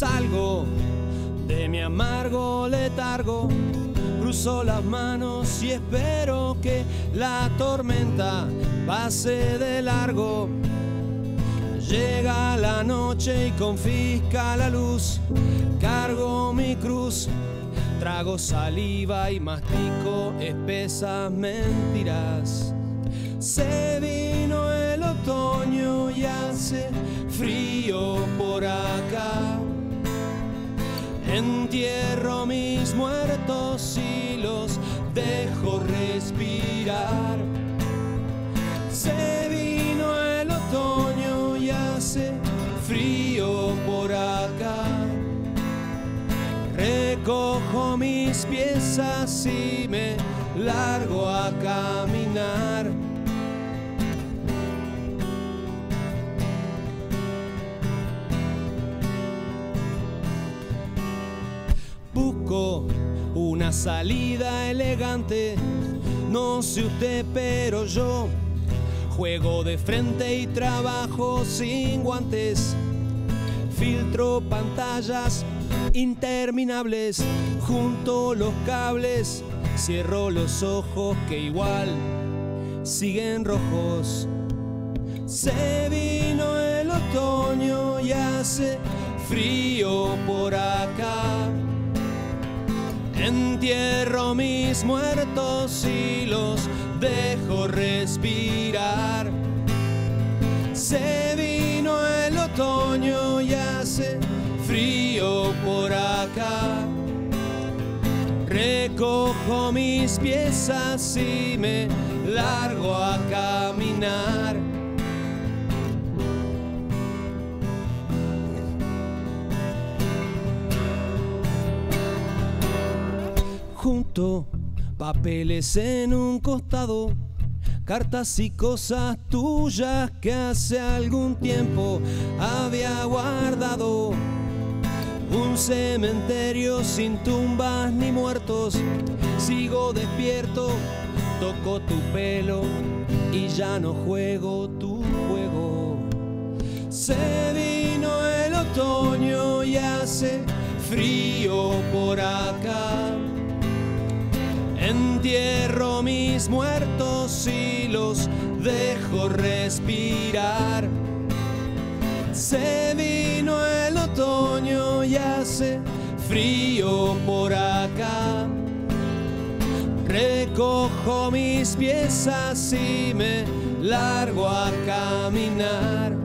Salgo de mi amargo letargo, cruzo las manos y espero que la tormenta pase de largo. Llega la noche y confisca la luz, cargo mi cruz, trago saliva y mastico espesas mentiras. Se vino el otoño y hace frío por acá. Entierro mis muertos y los dejo respirar. Se vino el otoño y hace frío por acá. Recojo mis piezas y me largo a caminar. Busco una salida elegante, no sé usted pero yo juego de frente y trabajo sin guantes. Filtro pantallas interminables, junto los cables, cierro los ojos que igual siguen rojos. Se vino el otoño y hace frío por acá. Entierro mis muertos y los dejo respirar. Se vino el otoño y hace frío por acá. Recojo mis piezas y me largo a caminar. Junto papeles en un costado, cartas y cosas tuyas que hace algún tiempo había guardado. Un cementerio sin tumbas ni muertos, sigo despierto, toco tu pelo y ya no juego tu juego. Se vino el otoño y hace frío por acá. Entierro mis muertos y los dejo respirar. Se vino el otoño y hace frío por acá. Recojo mis piezas y me largo a caminar.